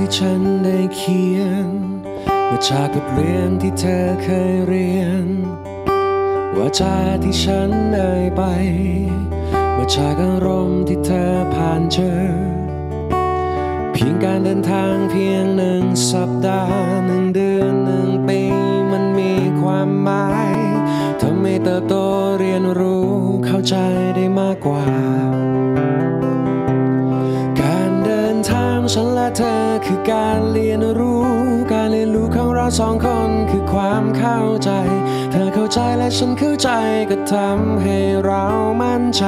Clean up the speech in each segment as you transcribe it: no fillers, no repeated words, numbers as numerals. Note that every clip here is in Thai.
ที่ฉันได้เขียนมาจากบทเรียนที่เธอเคยเรียนวาจาที่ฉันเอ่ยไปมาจากอารมณ์ที่เธอผ่านเจอเพียงการเดินทางเพียง1 สัปดาห์1 เดือน1 ปีมันมีความหมายทำให้เติบโตเรียนรู้เข้าใจได้มากกว่าการเดินทางฉันและเธอคือการเรียนรู้ของเรา2 คนคือความเข้าใจเธอเข้าใจและฉันเข้าใจก็ทำให้เรามั่นใจ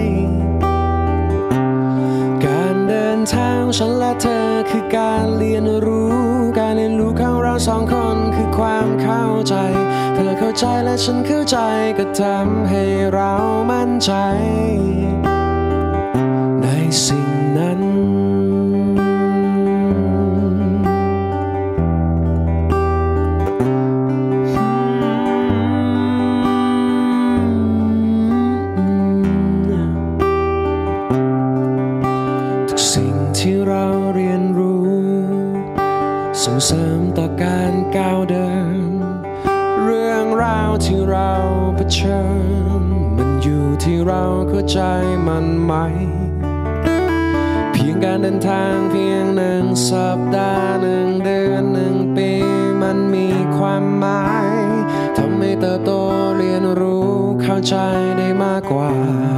การเดินทางฉันและเธอคือการเรียนรู้ของเรา2 คนคือความเข้าใจเธอเข้าใจและฉันเข้าใจก็ทำให้เรามั่นใจในสิ่งนั้นที่เราเรียนรู้ส่งเสริมต่อการก้าวเดินเรื่องราวที่เราเผชิญมันอยู่ที่เราเข้าใจมันไหมเพียงการเดินทางเพียง1 สัปดาห์1 เดือน1 ปีมันมีความหมายทำให้เติบโตเรียนรู้เข้าใจได้มากกว่า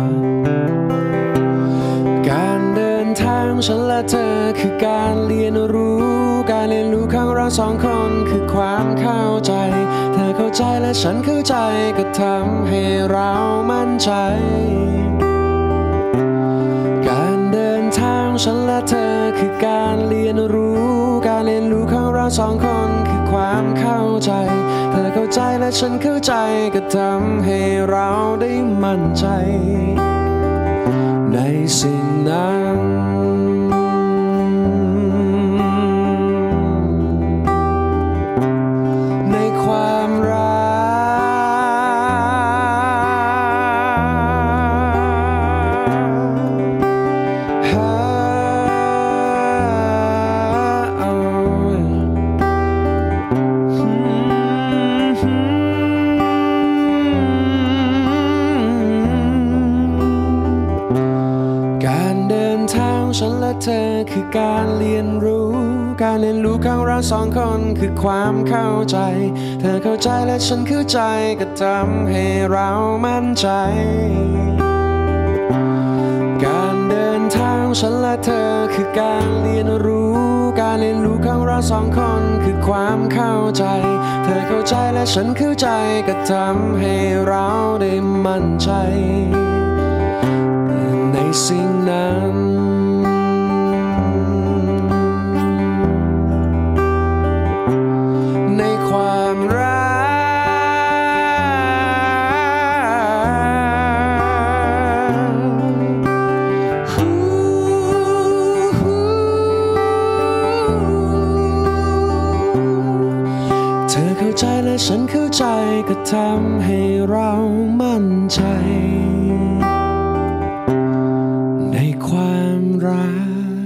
การเดินทางฉันและเธอคือการเรียนรู้ของเรา2 คนคือความเข้าใจเธอเข้าใจและฉันเข้าใจก็ทำให้เรามั่นใจการเดินทางฉันและเธอคือการเรียนรู้ของเรา2 คนคือความเข้าใจเธอเข้าใจและฉันเข้าใจก็ทำให้เราได้มั่นใจในสิ่งนั้นในความรัฉันและเธอคือการเรียนรู้ของเรา2 คนคือความเข้าใจเธอเข้าใจและฉันเข้าใจก็ทำให้เรามั่นใจการเดินทางฉันและเธอคือการเรียนรู้ของเรา2 คนคือความเข้าใจเธอเข้าใจและฉันเข้าใจก็ทำให้เราได้มั่นใจในสิ่งนั้นในความรักเธอเข้าใจและฉันเข้าใจก็ทำให้เรามั่นใจในความรัก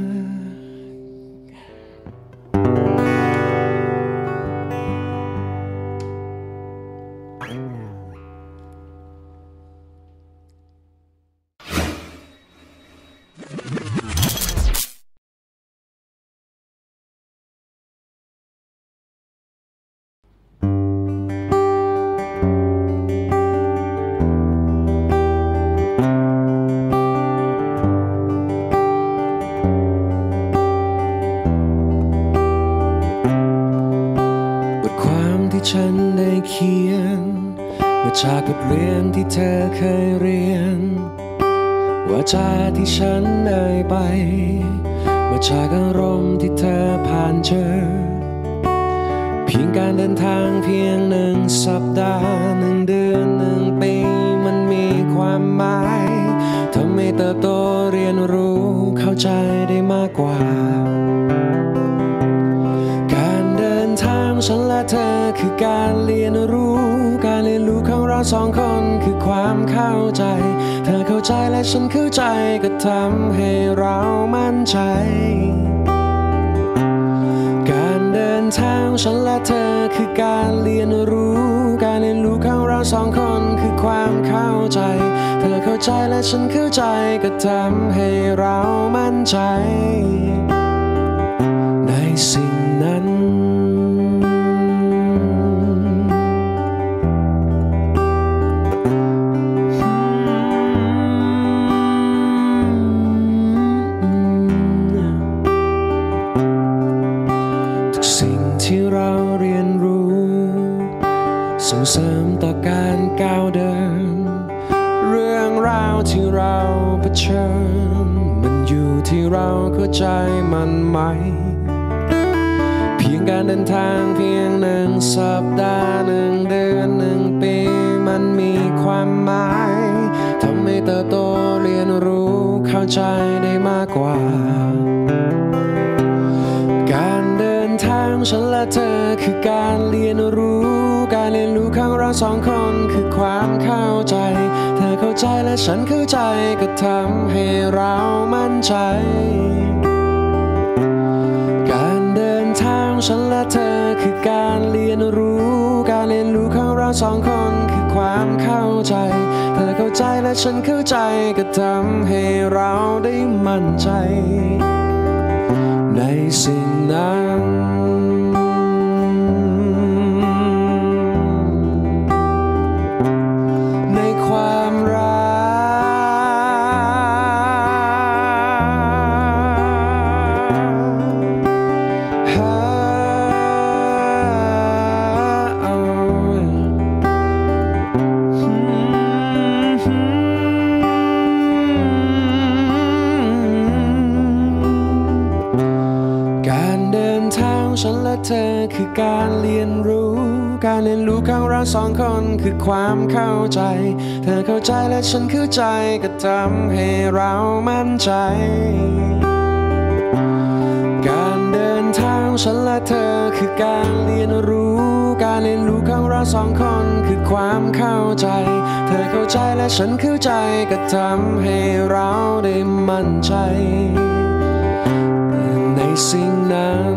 ฉันได้เขียนมาจากบทเรียนที่เธอเคยเรียนวาจาที่ฉันเอ่ยไปมาจากอารมณ์ที่เธอผ่านเจอเพียงการเดินทางเพียง1 สัปดาห์1 เดือน1 ปีมันมีความหมายทำให้เติบโตเรียนรู้เข้าใจได้มากกว่าการเดินทางฉันและเธอคือการเรียนรู้ของเรา2 คนคือความเข้าใจเธอเข้าใจและฉันเข้าใจก็ทำให้เรามั่นใจเดินทางฉันและเธอคือการเรียนรู้การเรียนรู้ของเราสองคนคือความเข้าใจเธอเข้าใจและฉันเข้าใจก็ทำให้เรามั่นใจในสิ่งนั้นที่เราเรียนรู้ส่งเสริมต่อการก้าวเดินเรื่องราวที่เราเผชิญมันอยู่ที่เราเข้าใจมันไหมเพียงการเดินทางเพียง1 สัปดาห์1 เดือน1 ปีมันมีความหมายทำให้เติบโตเรียนรู้เข้าใจได้มากกว่าการเดินทางฉันและเธอคือการเรียนรู้การเรียนรู้ของเราสองคนคือความเข้าใจเธอเข้าใจและฉันเข้าใจก็ทำให้เรามั่นใจการเดินทางฉันและเธอคือการเรียนรู้การเรียนรู้ของเราสองคนคือความเข้าใจเธอเข้าใจและฉันเข้าใจก็ทำให้เราได้มั่นใจในสิ่งนั้นในความรัฉันและเธอคือการเรียนรู้การเรียนรู้ของเราสองคนคือความเข้าใจเธอเข้าใจและฉันเข้าใจก็ทำให้เรามั่นใจการเดินทางฉันและเธอคือการเรียนรู้การเรียนรู้ของเราสองคนคือความเข้าใจเธอเข้าใจและฉันเข้าใจก็ทำให้เราได้มั่นใจในสิ่งนั้น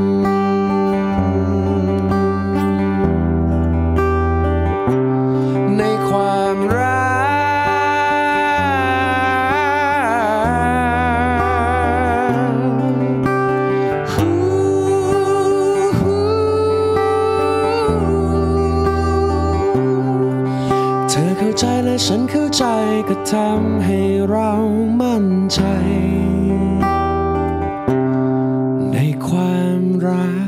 ในความรักเธอเข้าใจและฉันเข้าใจก็ทำให้เรามั่นใจในความรัก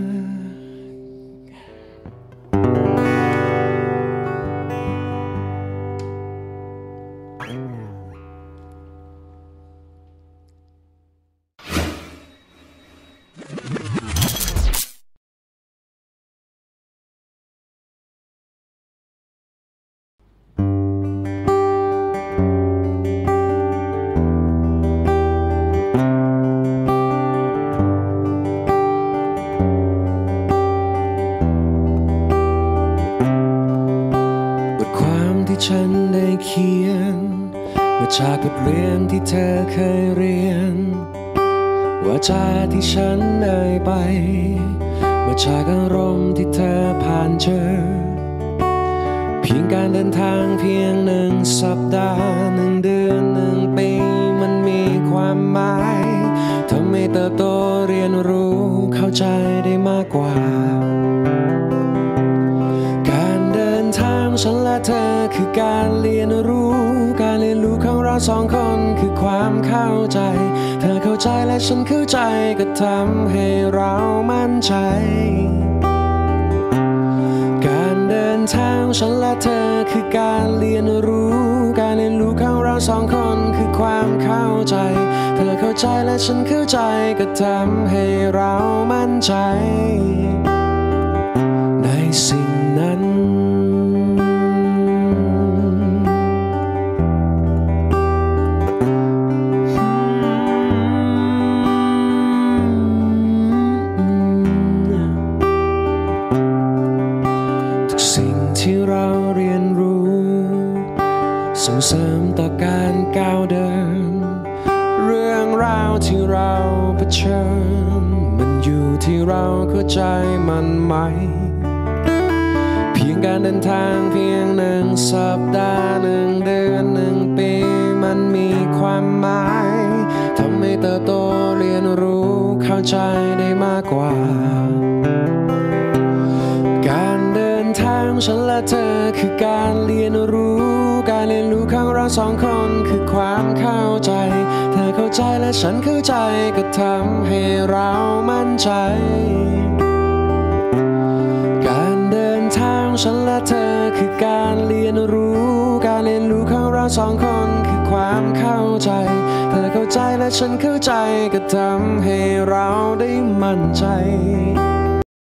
ฉันได้เขียนมาจากบทเรียนที่เธอเคยเรียนว่าจาที่ฉันเอ่ยไปมาจากอารมณ์ที่เธอผ่านเจอเพียงการเดินทางเพียง1 สัปดาห์1 เดือน1 ปีมันมีความหมายทำให้เติบโตเรียนรู้เข้าใจได้มากกว่าฉันและเธอคือการเรียนรู้การเรียนรู้ของเราสองคนคือความเข้าใจเธอเข้าใจและฉันเข้าใจก็ทำให้เรามั่นใจการเดินทางฉันและเธอคือการเรียนรู้การเรียนรู้ของเราสองคนคือความเข้าใจเธอเข้าใจและฉันเข้าใจก็ทำให้เรามั่นใจในสิ่งนั้น ส่งเสริมต่อการก้าวเดินเรื่องราวที่เราเผชิญมันอยู่ที่เราเข้าใจมันไหมเพียงการเดินทางเพียง1 สัปดาห์1 เดือน1 ปีมันมีความหมายทำให้เติบโตเรียนรู้เข้าใจได้มากกว่าการเดินทางฉันและเธอคือการเรียนรู้การเรียนรู้ของเรา2 คนคือความเข้าใจเธอเข้าใจและฉันเข้าใจก็ทำให้เรามั่นใจการเดินทางฉันและเธอคือการเรียนรู้การเรียนรู้ของเรา2 คนคือความเข้าใจเธอเข้าใจและฉันเข้าใจก็ทำให้เราได้มั่นใจ